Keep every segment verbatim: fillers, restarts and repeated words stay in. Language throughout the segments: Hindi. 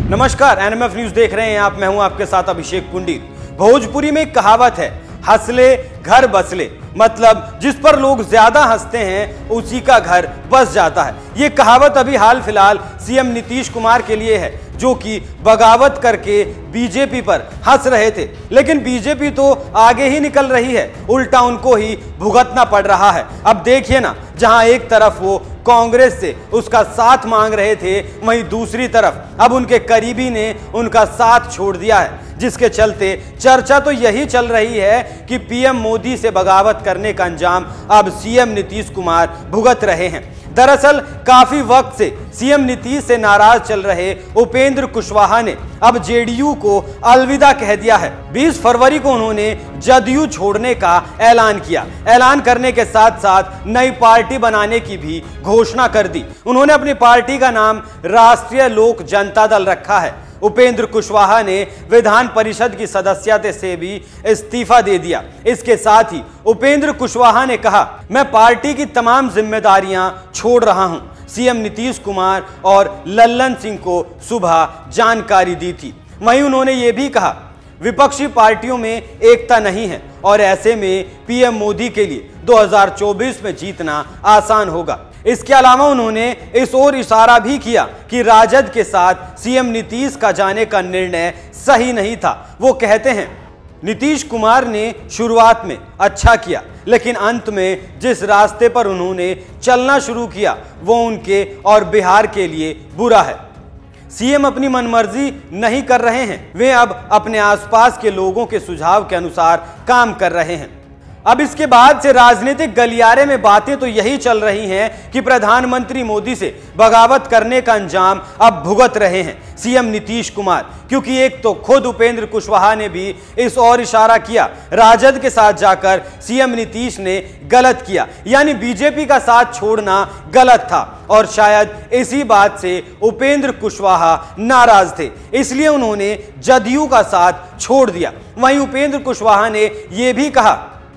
नमस्कार, एनएमएफ न्यूज देख रहे हैं आप। मैं हूं आपके साथ अभिषेक पुंडित। भोजपुरी में एक कहावत है, हंसले घर बसले, मतलब जिस पर लोग ज्यादा हंसते हैं उसी का घर बस जाता है। ये कहावत अभी हाल फिलहाल सीएम नीतीश कुमार के लिए है, जो कि बगावत करके बीजेपी पर हंस रहे थे, लेकिन बीजेपी तो आगे ही निकल रही है, उल्टा उनको ही भुगतना पड़ रहा है। अब देखिए ना, जहां एक तरफ वो कांग्रेस से उसका साथ मांग रहे थे, वहीं दूसरी तरफ अब उनके करीबी ने उनका साथ छोड़ दिया है, जिसके चलते चर्चा तो यही चल रही है कि पीएम मोदी से बगावत करने का अंजाम अब सीएम नीतीश कुमार भुगत रहे हैं। दरअसल काफी वक्त से सीएम नीतीश से नाराज चल रहे उपेंद्र कुशवाहा ने अब जेडीयू को अलविदा कह दिया है। बीस फरवरी को उन्होंने जदयू छोड़ने का ऐलान किया। ऐलान करने के साथ साथ नई पार्टी बनाने की भी घोषणा कर दी। उन्होंने अपनी पार्टी का नाम राष्ट्रीय लोक जनता दल रखा है। उपेंद्र कुशवाहा ने विधान परिषद की सदस्यता से भी इस्तीफा दे दिया। इसके साथ ही उपेंद्र कुशवाहा ने कहा, मैं पार्टी की तमाम जिम्मेदारियां छोड़ रहा हूं। सीएम नीतीश कुमार और लल्लन सिंह को सुबह जानकारी दी थी। वहीं उन्होंने ये भी कहा, विपक्षी पार्टियों में एकता नहीं है और ऐसे में पीएम मोदी के लिए दो हज़ार चौबीस में जीतना आसान होगा। इसके अलावा उन्होंने इस ओर इशारा भी किया कि राजद के साथ सीएम नीतीश का जाने का निर्णय सही नहीं था। वो कहते हैं, नीतीश कुमार ने शुरुआत में अच्छा किया, लेकिन अंत में जिस रास्ते पर उन्होंने चलना शुरू किया वो उनके और बिहार के लिए बुरा है। सीएम अपनी मनमर्जी नहीं कर रहे हैं, वे अब अपने आसपास के लोगों के सुझाव के अनुसार काम कर रहे हैं। अब इसके बाद से राजनीतिक गलियारे में बातें तो यही चल रही हैं कि प्रधानमंत्री मोदी से बगावत करने का अंजाम अब भुगत रहे हैं सीएम नीतीश कुमार, क्योंकि एक तो खुद उपेंद्र कुशवाहा ने भी इस ओर इशारा किया, राजद के साथ जाकर सीएम नीतीश ने गलत किया, यानी बीजेपी का साथ छोड़ना गलत था और शायद इसी बात से उपेंद्र कुशवाहा नाराज थे, इसलिए उन्होंने जदयू का साथ छोड़ दिया। वहीं उपेंद्र कुशवाहा ने यह भी कहा,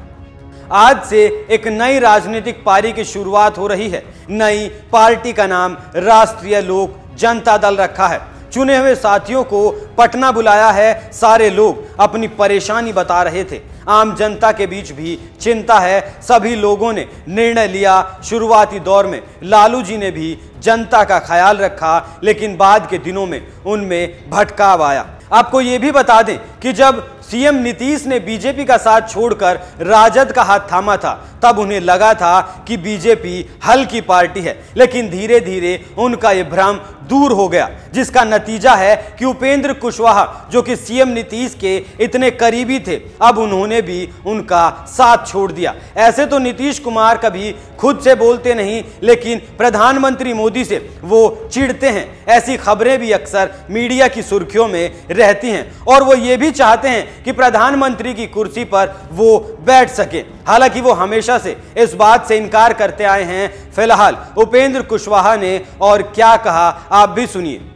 आज से एक नई राजनीतिक पारी की शुरुआत हो रही है। नई पार्टी का नाम राष्ट्रीय लोक जनता दल रखा है। चुने हुए साथियों को पटना बुलाया है। सारे लोग अपनी परेशानी बता रहे थे। आम जनता के बीच भी चिंता है। सभी लोगों ने निर्णय लिया। शुरुआती दौर में लालू जी ने भी जनता का ख्याल रखा, लेकिन बाद के दिनों में उनमें भटकाव आया। आपको ये भी बता दें कि जब सीएम नीतीश ने बीजेपी का साथ छोड़कर राजद का हाथ थामा था, तब उन्हें लगा था कि बीजेपी हल्की पार्टी है, लेकिन धीरे धीरे उनका ये भ्रम दूर हो गया, जिसका नतीजा है कि उपेंद्र कुशवाहा, जो कि सीएम नीतीश के इतने करीबी थे, अब उन्होंने भी उनका साथ छोड़ दिया। ऐसे तो नीतीश कुमार कभी खुद से बोलते नहीं, लेकिन प्रधानमंत्री मोदी से वो चिढ़ते हैं। ऐसी खबरें भी अक्सर मीडिया की सुर्खियों में रहती हैं और वो ये भी चाहते हैं कि प्रधानमंत्री की कुर्सी पर वो बैठ सके। हालांकि वो हमेशा से इस बात से इनकार करते आए हैं। फिलहाल उपेंद्र कुशवाहा ने और क्या कहा, आप भी सुनिए।